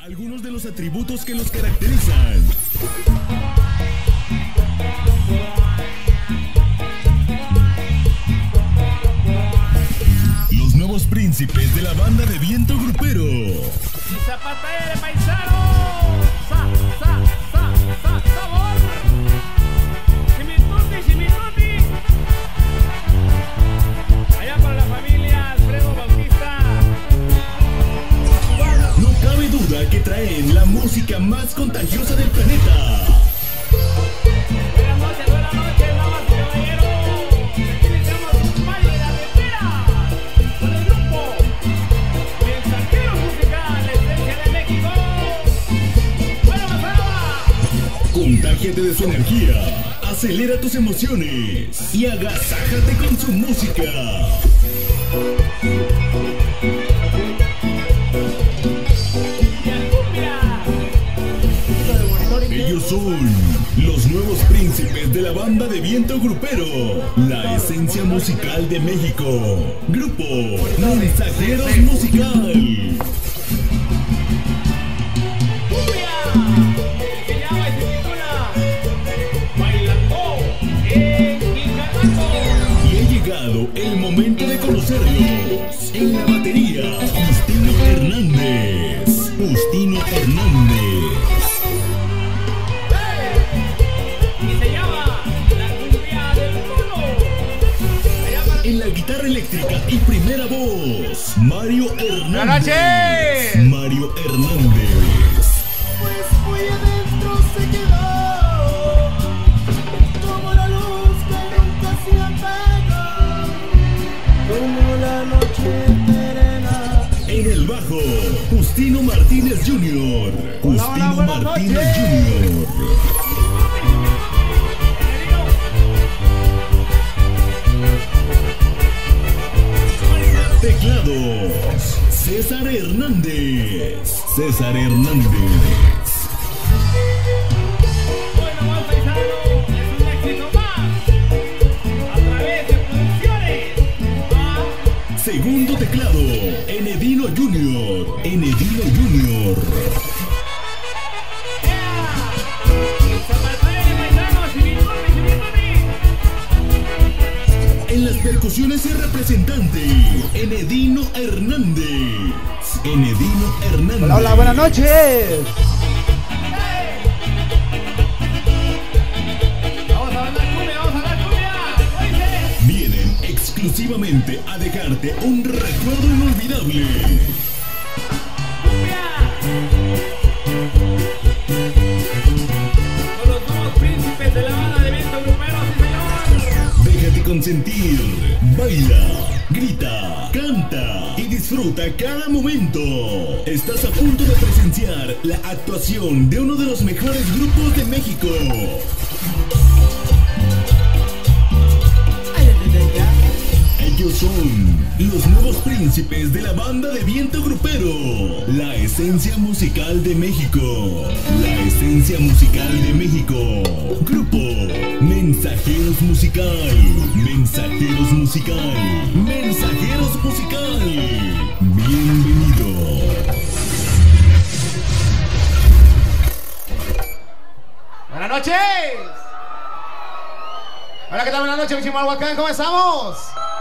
Algunos de los atributos que los caracterizan. Los nuevos príncipes de la banda de viento grupero. Zapatero de paisano. Sabor. Chimituti. Allá para la familia Alfredo Bautista. No cabe duda que traen la música más contagiosa del planeta. Buenas noches, damas y caballeros. Aquí iniciamos un baile de alegría con el grupo Mensajeros Musicales de México. Bueno, Contágiate de su energía, acelera tus emociones y agasájate con su música. Ellos son los nuevos príncipes de la banda de viento grupero, la esencia musical de México. Grupo Mensajeros Musical. Y ha llegado el momento de conocerlos. En la batería, Justino Hernández. En la guitarra eléctrica y primera voz, Mario Hernández. ¡Buenas noches! Mario Hernández. Pues muy adentro se quedó, como la luz que nunca se apaga, como la noche serena. En el bajo, Justino Martínez Jr. Justino Martínez Jr. Teclados, César Hernández. Bueno, más paisano, es un éxito más. A través de producciones. Segundo teclado, Enedino Jr. En las percusiones y representante, Enedino Hernández. Hola, buenas noches. Vamos a bailar cumbia. Vienen exclusivamente a dejarte un recuerdo inolvidable. Con los nuevos príncipes de la banda de viento grupero, sí señor. Déjate consentir, baila, grita, canta y disfruta cada momento. Estás a punto de presenciar la actuación de uno de los mejores grupos de México. Ellos son los nuevos príncipes de la banda de viento grupero, la esencia musical de México. Grupo Mensajeros Musical. Bienvenido. Buenas noches. Hola, ¿qué tal? Buenas noches, Michimalhuacán, ¿cómo estamos?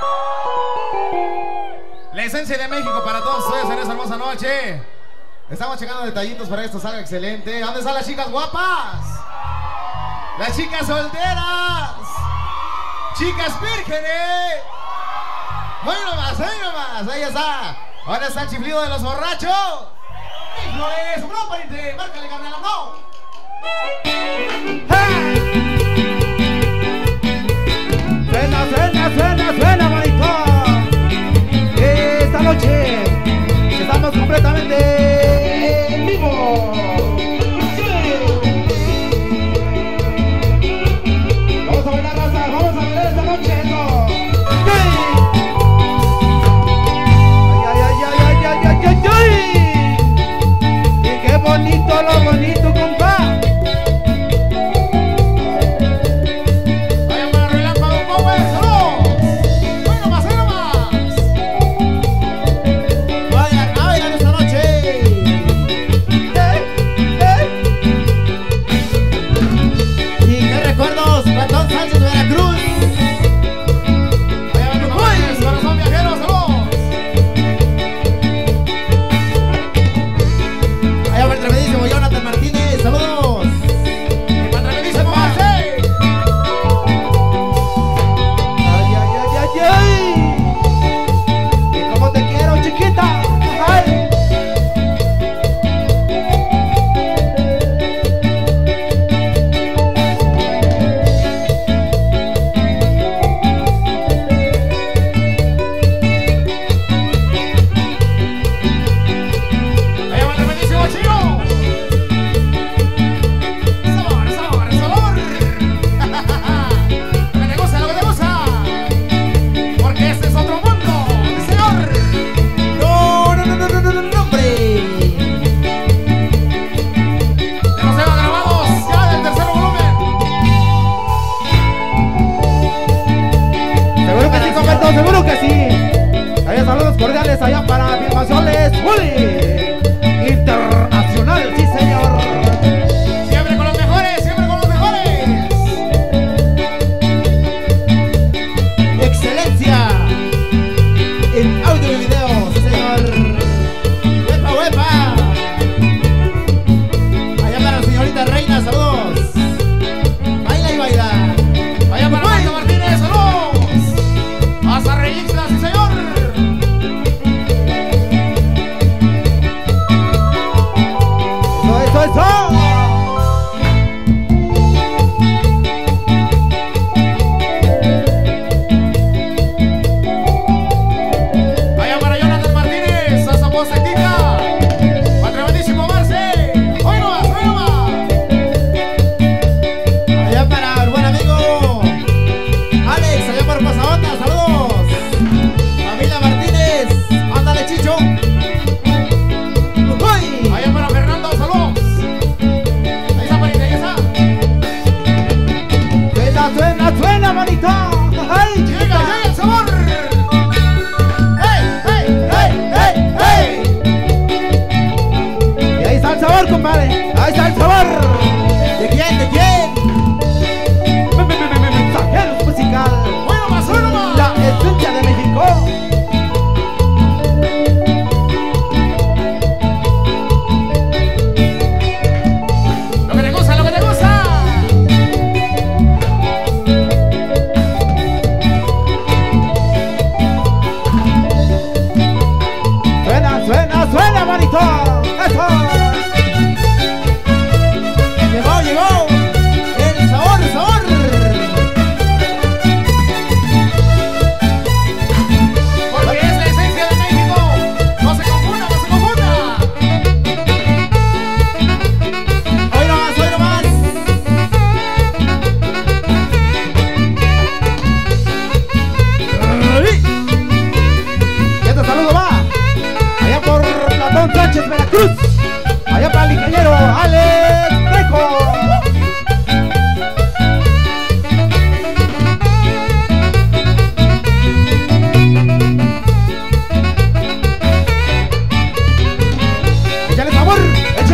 La esencia de México para todos ustedes en esta hermosa noche. Estamos checando detallitos para que esto salga excelente. ¿Dónde están las chicas guapas? Las chicas solteras. Chicas vírgenes. Muy nomás, ahí está. Ahora está el chiflido de los borrachos. Flores, bro, pariente, márcale, carnal, no. Suena, maricón. Esta noche estamos completamente en vivo. Vamos a bailar, raza, vamos a bailar esta noche, ¿no? Ay. Y qué bonito, lo bonito, compa.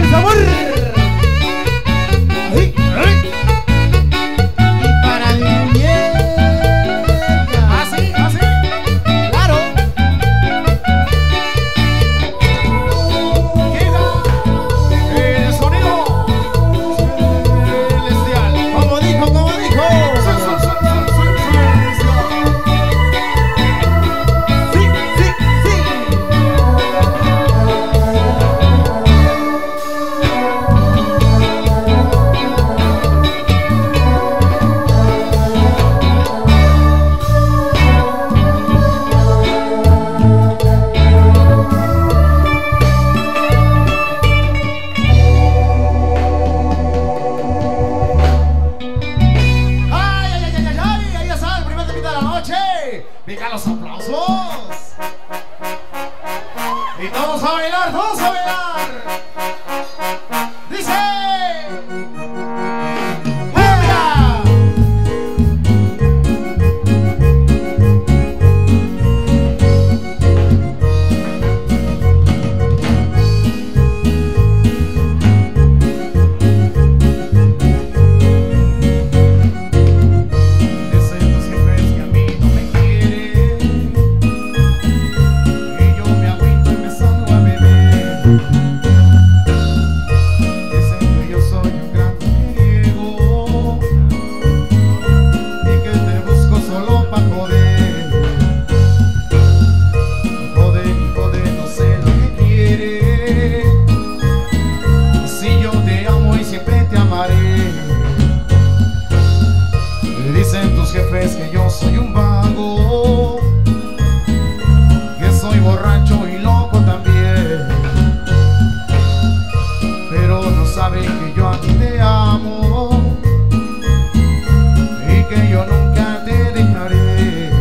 sabor. Ahí, ahí. Y para mi muñeca. Así, así. Claro. Llega el sonido celestial. Como dijo, como dijo. Sí, sí, sí. ¡Ay, ay, ay, ay, ay! Ahí está el primer temita de la noche. Venga, los aplausos. Y todos a bailar, todos a bailar. Dice. ¡Venga! Dicen los jefes que a mí no me quieren, y yo me agüito empezando a beber. Dicen que yo soy un gran mujeriego y que te busco solo pa' joder. Joder, no sé lo que quieres. Si yo te amo y siempre te amaré. Dicen tus jefes que yo soy un vago, que soy borracho y loco también, pero no saben que yo a ti te amo y que yo nunca te dejaré,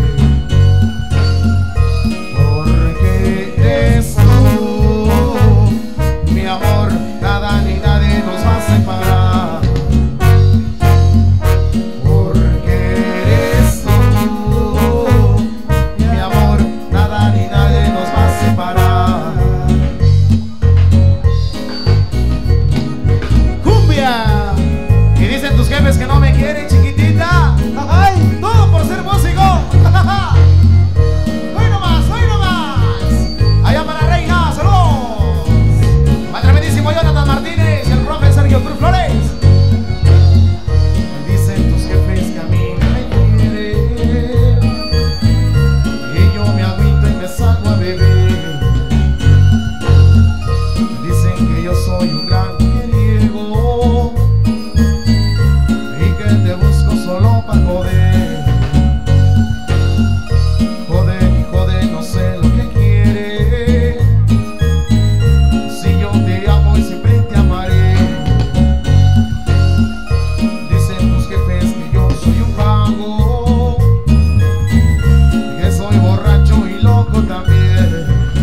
porque eres tú, mi amor, nada ni nadie nos va a separar. Porque eres tú, mi amor, nada ni nadie nos va a separar. ¡Cumbia! Y dicen tus jefes que no me quieren, chiquitita. ¡Ay! Todo por ser músico. ¡Hoy nomás, hoy nomás! Allá para Reina, saludos. Al tremendísimo Jonathan Martínez y el profe Sergio Cruz Flores. Me dicen tus jefes que a mí no me quieren, y yo me agüito y me salgo a beber. Me dicen que yo soy un gran mujeriego y que te busco solo pa' joder. Joder, no sé lo que quieres. Si yo te amo y siempre te amaré. Dicen tus jefes que yo soy un vago, que soy borracho y loco también,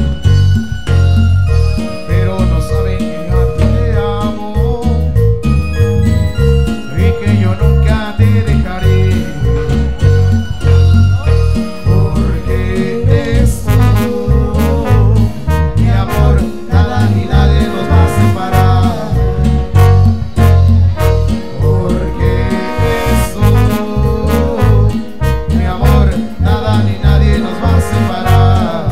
pero no saben que yo a ti te amo y que yo nunca te dejaré, porque eres tú, mi amor, nada ni nadie nos va a separar. Porque eres tú, mi amor, nada ni nadie nos va a separar.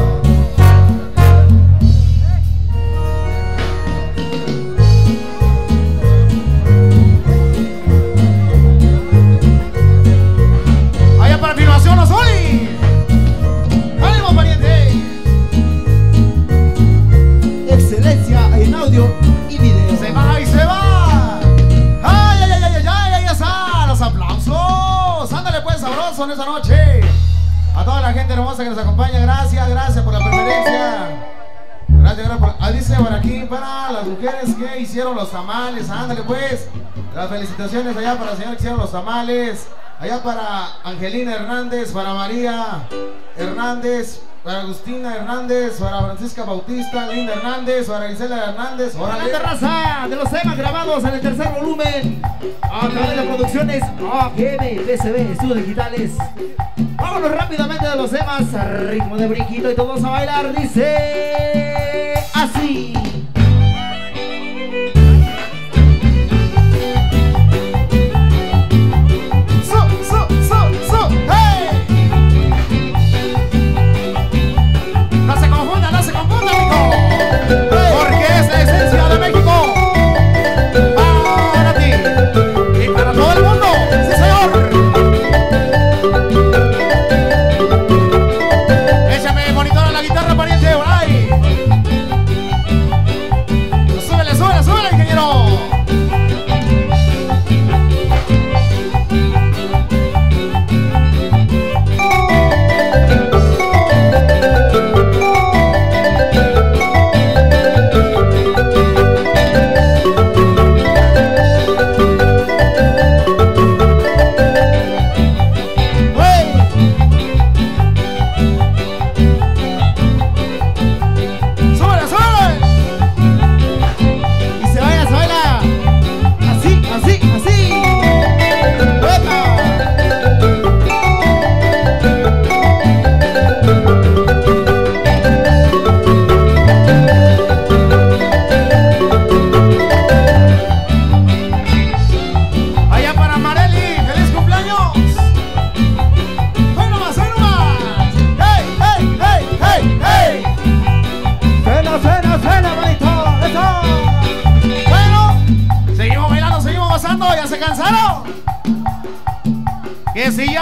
Allá para filmación, Osoli. ¡Ánimo, pariente! Excelencia en audio y video. Se va y se va. ¡Ay, ay, ay, ay, ay, ay! Ahí está, los aplausos. Ándale pues, sabroso en esta noche. A toda la gente hermosa que nos acompaña, gracias, gracias por la preferencia. Gracias por... dice por aquí para las mujeres que hicieron los tamales. Ándale pues. Las felicitaciones allá para la señora que hicieron los tamales. Allá para Angelina Hernández, para María Hernández, para Agustina Hernández, para Francisca Bautista, Linda Hernández, para Gisela Hernández. La terraza de los temas grabados en el tercer volumen a través de producciones AGM, PCB, Estudios Digitales. Vámonos rápidamente de los temas a ritmo de brinquito y todos a bailar. Dice así.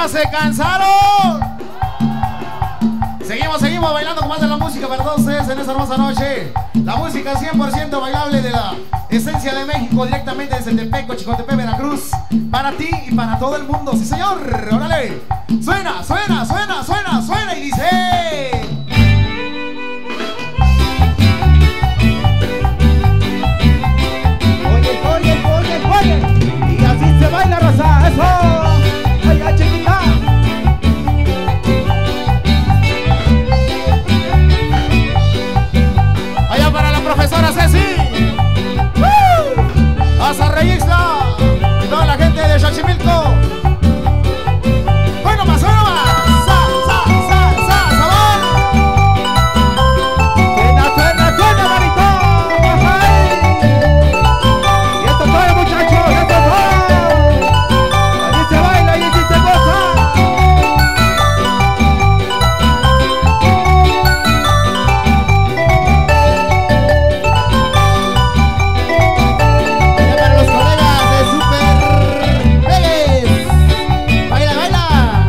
ya se cansaron. Seguimos bailando con más de la música para todos ustedes en esta hermosa noche. La música 100% bailable de la esencia de México, directamente desde Tepeco, Chicotepec, Veracruz. Para ti y para todo el mundo, sí señor. Órale, suena, suena, suena, suena, suena y dice... Oye, y así se baila, raza, eso. Ay, ay, chiquita. Allá para la profesora Ceci. Hasta Reyixla. Y toda la gente de Xochimilco. Bueno más, bueno más. Suena, manito. Y esto es todo, muchachos, esto es todo. Allí se baila y allí se goza. Para los colegas de Super Vélez. Baila, baila.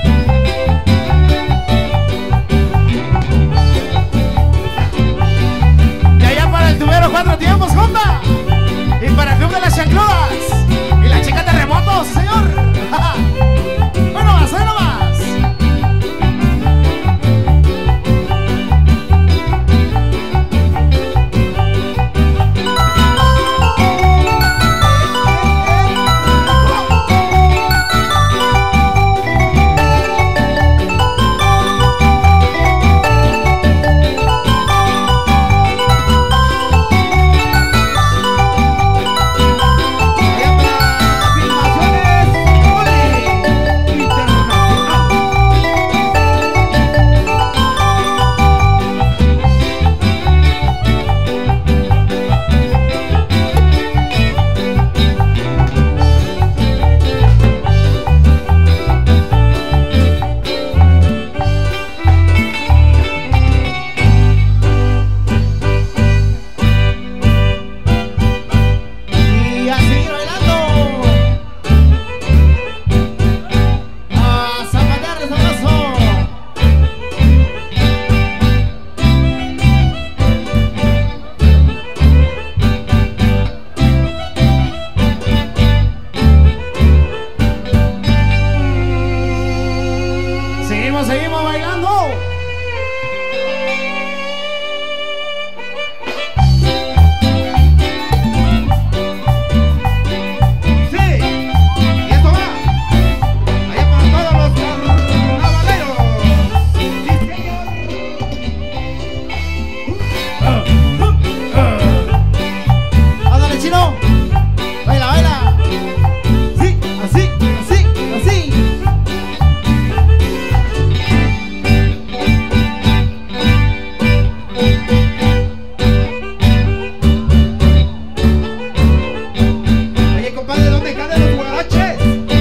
Y allá para el tubero 4 tiempos, junta. Y para el club de las chancludas. Y la chica terremotos, señor. Bueno más, bueno más. Allá para Filmaciones Oli Internacional. Y a seguir bailando. A zapatearles abrazo. Seguimos bailando. Sí, y esto va. Allá para todos los carnavaleros. Sí, señor. Ándale, chino. Baila, baila. Sí, así, así, así. Oye, compadre, ¿dónde están los guaraches?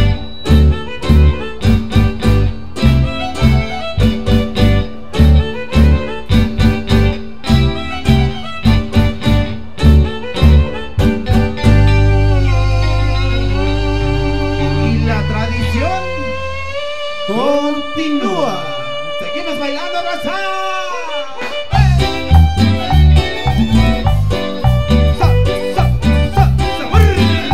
Y la tradición continúa. Seguimos bailando, raza. Sa, sa, sabor.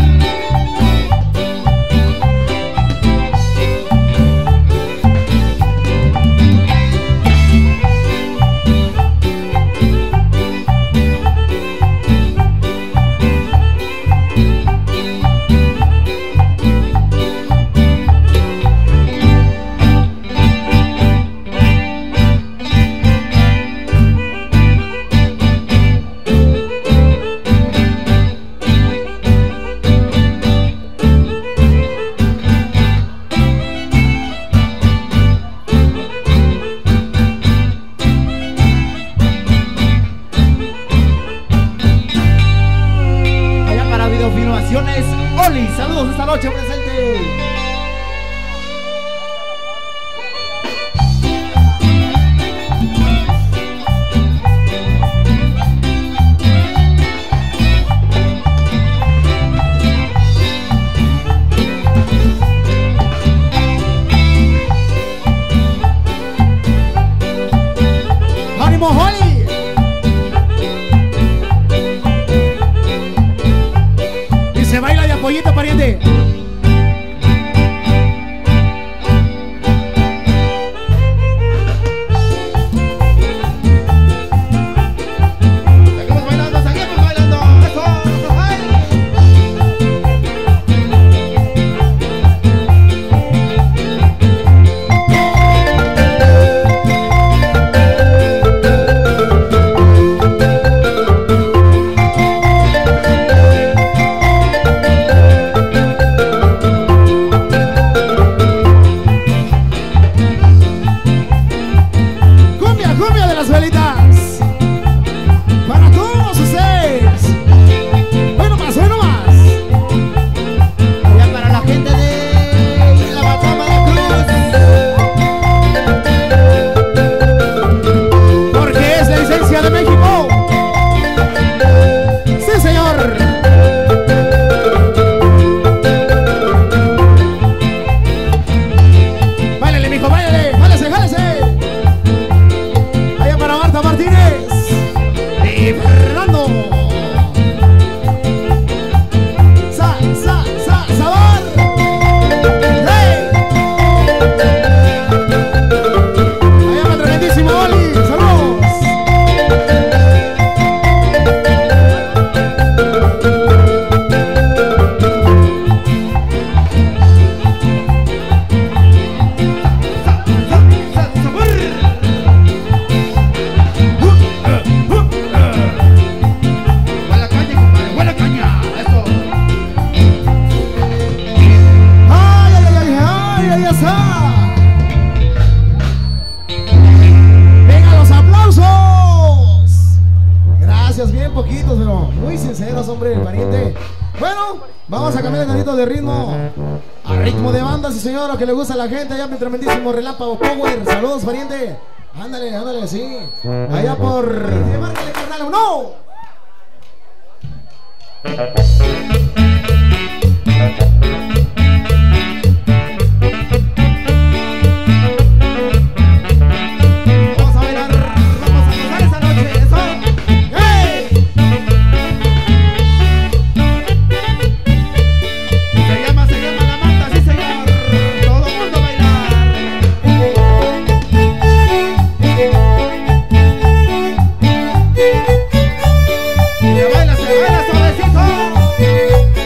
Allá para Videofilmaciones Oli, saludos esta noche presente. pollito, pariente. Seguimos bailando, seguimos bailando. Eso, ay. Cumbia de las velitas. Para todos ustedes. Bueno más, bueno más. Allá para la gente de la Batama de Cruz. Porque es la esencia de México. Sí, señor. Báilale, mijo, báilale. Jálese, jálese. Allá para Marta Martínez y Fernando. Sabor. ¡Hey! Allá para tremendísimo Oli. Saludos. Huele a caña, compadre, huele a caña. Eso. ¡Ay, ay, ay, ay, ay, está! ¡Venga los aplausos! Gracias, bien poquitos, pero muy sinceros, hombre, pariente. Bueno, vamos a cambiar el tantito de ritmo a ritmo de banda, sí señor, que le gusta a la gente. Allá mi tremendísimo Relámpago Power. Saludos, pariente. Ándale, ándale, sí. Allá por... ¡Márcale, carnal! ¡No! Vamos a bailar, vamos a gozar esa noche, eso. ¡Hey! Se llama la manta, sí señor. Todo el mundo a bailar. Se baila suavecito.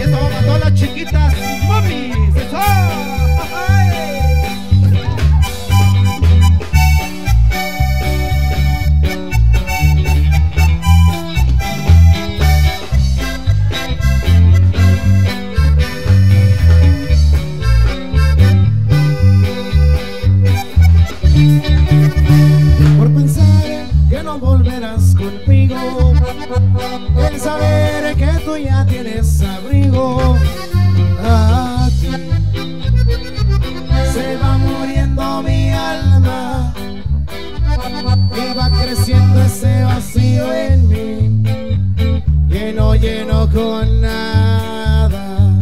esto va para todas las chiquitas mamis. ¡Eso! ¡Ay! Por pensar que no volverás conmigo, el saber que tú ya tienes abrigo, aquí se va muriendo mi alma y va creciendo ese vacío en mí que no lleno con nada,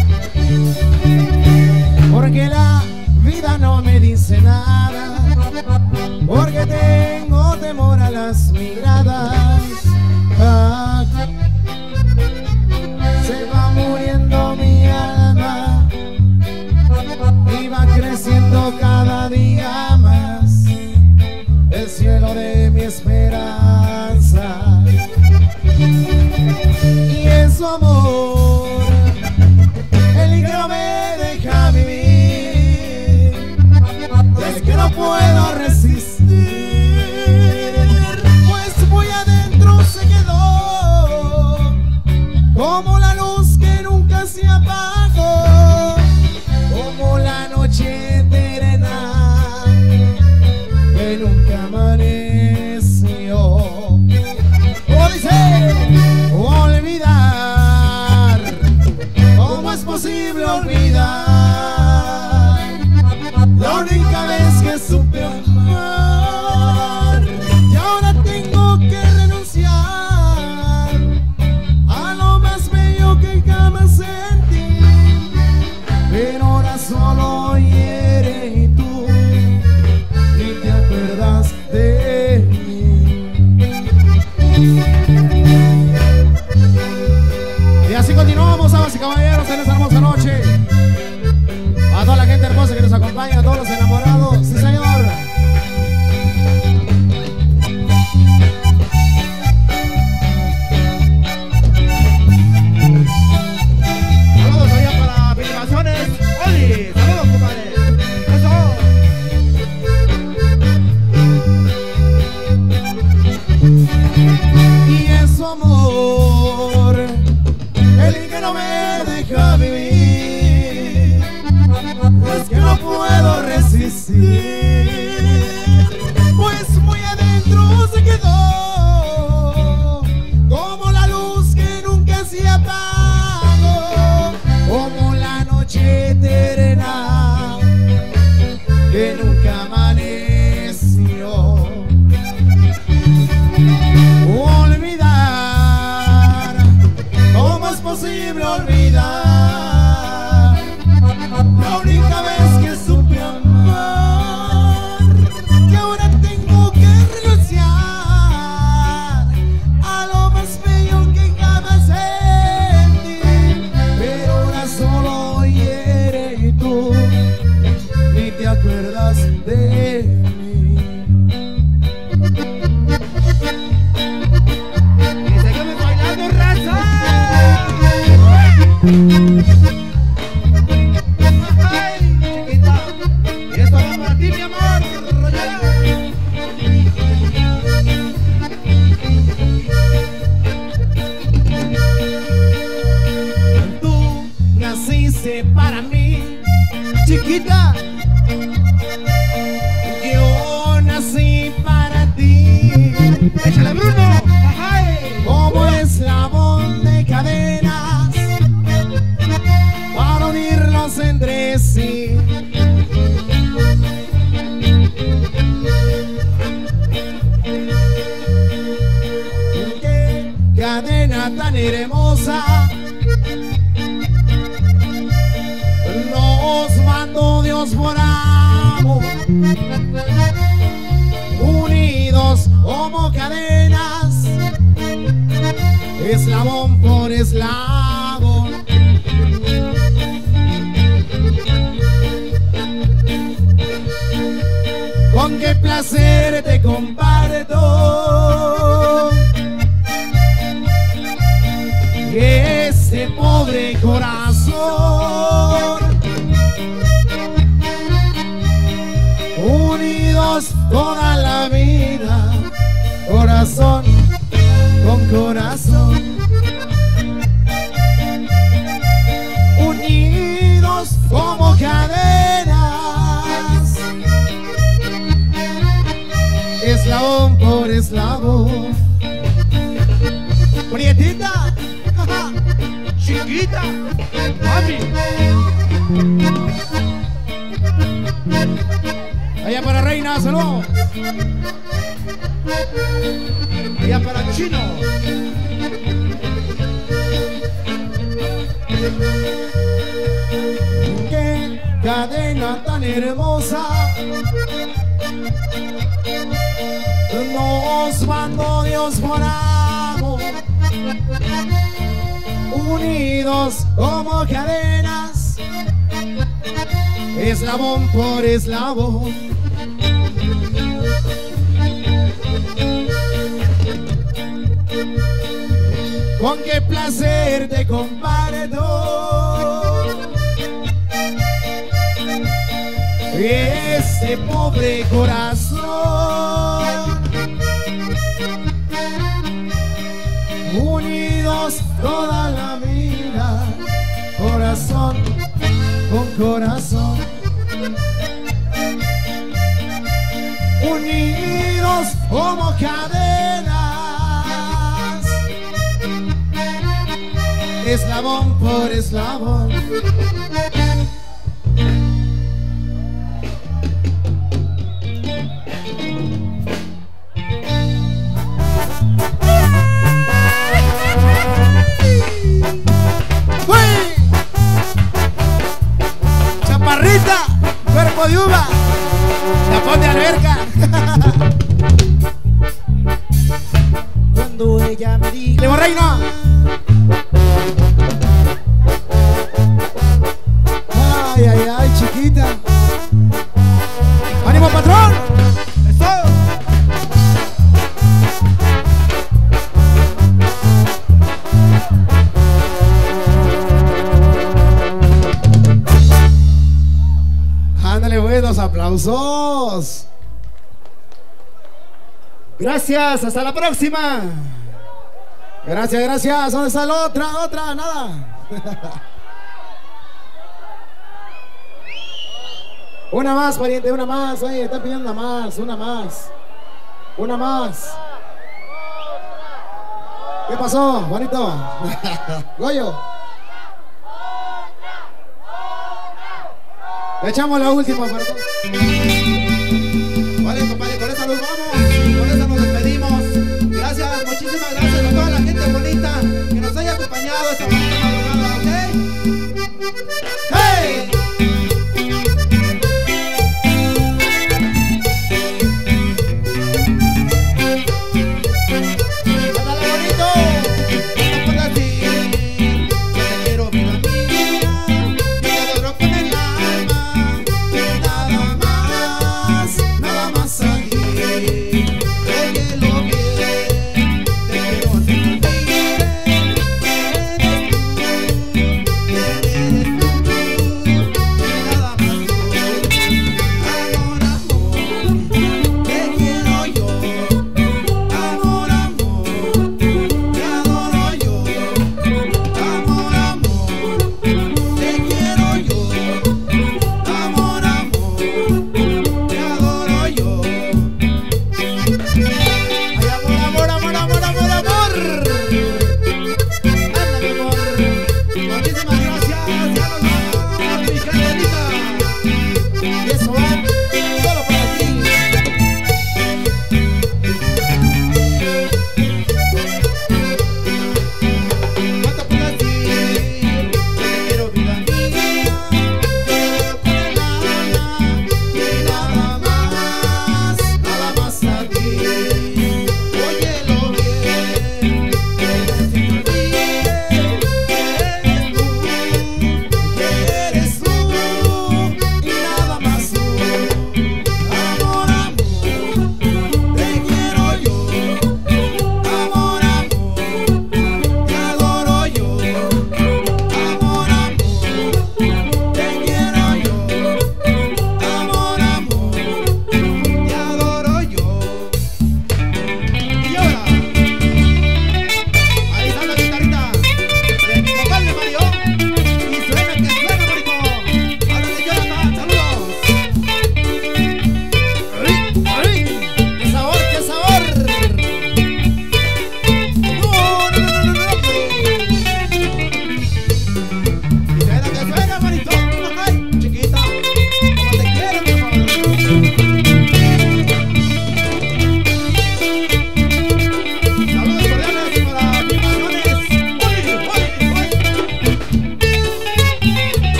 porque la vida no me dice nada, porque tengo temor a las miradas. Aquí se va muriendo mi alma y va creciendo cada día más el cielo de mi esperanza. Y es su amor el que no me deja vivir, es que no puedo resistir, pues muy adentro se quedó como la luz que nunca se apagó, como la noche eterna que nunca amaneció. Como dice, olvidar, ¿cómo es posible olvidar la única vez que supe amar? Y ahora tengo que renunciar a lo más bello que jamás sentí, pero ahora solo hiere tú y te acuerdas de mí. Y así continuamos, damas y caballeros, en esta hermosa noche. A toda la gente hermosa que nos acompaña, a todos los enamorados, sí señor. Saludos allá para filmaciones. ¡Oli! ¡Saludos, compadre! ¡Eso! Y es su amor el que no me deja vivir, es que no puedo resistir, pues muy adentro se quedó como la luz que nunca se apagó, como la noche eterna que nunca amaneció. Olvidar, ¿cómo es posible olvidar la única vez que supe amar? Y ahora tengo que renunciar a lo más bello que jamás sentí, pero ahora solo hiere tú ni te acuerdas de mí. Y seguimos bailando, raza. Ay, chiquita. Y esto va para ti, mi amor. Rollera. Tú naciste para mí, chiquita. Yo nací para ti. Échale, Bruno. Ay. Como eslabón de cadenas para unirlos entre sí. Qué cadena tan hermosa nos mandó Dios por amor, unidos como cadenas, eslabón por eslabón. Con qué placer te comparto este pobre corazón, unidos toda la vida, corazón con corazón, unidos como cadenas, eslabón por eslabón. Prietita, Chiquita, mami. allá para Reina, saludos. Allá para el Chino. Qué cadena tan hermosa nos mandó Dios por amor, unidos como cadenas, eslabón por eslabón. Con qué placer te comparto este pobre corazón, unidos toda la vida, corazón con corazón, unidos como cadenas, eslabón por eslabón. Chaparrita, cuerpo de uva, tapón de alberca. Cuando ella me dijo, ¡Levo Reina! Ay, ay, ay, chiquita. ¡Ánimo, patrón! ¡Eso! Ándale, buenos aplausos. gracias, hasta la próxima. Gracias, gracias. ¿Dónde está la otra? Otra, nada. Una más, pariente, una más. Oye, están pidiendo una más, una más. Una más. ¿Qué pasó, Juanito? Goyo. Le echamos la última, perdón.